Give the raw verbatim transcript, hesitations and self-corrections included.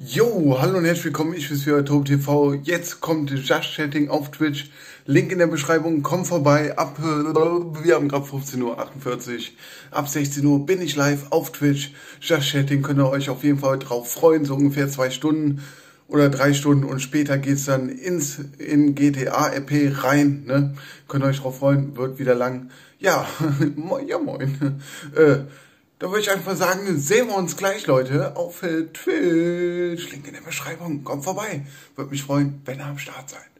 Jo, hallo und herzlich willkommen, ich bin's wieder, Tobi T V. Jetzt kommt Just Chatting auf Twitch. Link in der Beschreibung, komm vorbei. Ab, äh, wir haben gerade fünfzehn Uhr achtundvierzig. Ab sechzehn Uhr bin ich live auf Twitch. Just Chatting, könnt ihr euch auf jeden Fall drauf freuen, so ungefähr zwei Stunden oder drei Stunden und später geht's dann ins in G T A R P rein. Ne? Könnt ihr euch drauf freuen, wird wieder lang. Ja, moin, ja moin. Äh, Da würde ich einfach sagen, sehen wir uns gleich, Leute, auf äh, Twitch. Link in der Beschreibung. Kommt vorbei. Würde mich freuen, wenn ihr am Start seid.